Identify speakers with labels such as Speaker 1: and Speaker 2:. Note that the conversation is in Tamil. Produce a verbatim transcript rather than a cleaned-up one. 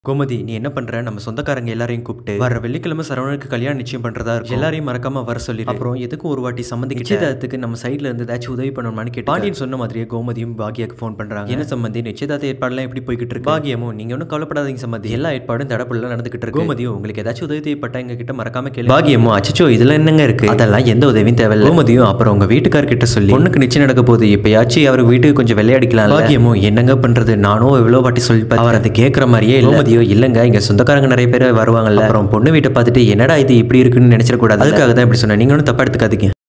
Speaker 1: கோமதி, நீ என்ன பண்ற? நம்ம சொந்தக்காரங்க எல்லாரையும் கூப்பிட்டு வர வெள்ளிக்கிழமை சரவணனுக்கு கல்யாணம் நிச்சயம் பண்றதா இருக்கும். எல்லாரையும் மறக்காம வர சொல்லி, அப்புறம் எதுக்கு ஒரு வாட்டி சம்மந்தி நிச்சயதார்த்தத்துக்கு நம்ம சைட்ல இருந்து ஏதாச்சும் உதவி பண்ணணும்னு கேட்டு பாண்டியன் சொன்ன மாதிரியே கோமதியும் பாக்யாக்கு ஃபோன் பண்றாங்க. என்ன சம்மந்தி, நிச்சயதார்த்த ஏற்பாடுலாம் எப்படி போய்கிட்டு இருக்கு? பாக்யமும், நீங்க ஒன்றும் கவலைப்படாதீங்க சம்மந்தி, எல்லா ஏற்பாடும் தடப்புல நடந்துகிட்டு இருக்கு. கோமதியும், உங்களுக்கு ஏதாச்சும் உதவி தேவைப்பட்டா எங்க கிட்ட மறக்காம கேளு. பாக்யமும், அச்சோ இதுல என்னங்க இருக்கு, அதெல்லாம் எந்த உதவியும் தேவையில்லை. கோமதியும், அப்புறம் உங்க வீட்டுக்காரர்கிட்ட சொல்லி பொண்ணுக்கு நிச்சயம் நடக்க போகுது, இப்பயாச்சும் அவர் வீட்டுக்கு கொஞ்சம் விளையாடிக்கலாம். பாக்யமும், என்னங்க பண்றது, நானும் எவ்வளவு வாட்டி சொல்லி அவர் அதை கேட்கற மாதிரியே இல்லை. கோமதியோ, இல்லங்க இங்க சொந்தக்காரங்க நிறைய பேர் வருவாங்கல்ல, அப்புறம் பொண்ணு வீட்டை பார்த்துட்டு என்னடா இது இப்படி இருக்குன்னு நினைச்சிடக்கூடாது, அதுக்காக தான் இப்படி சொன்னேன், நீங்க ஒன்றும் தப்பா எடுத்துக்காதீங்க.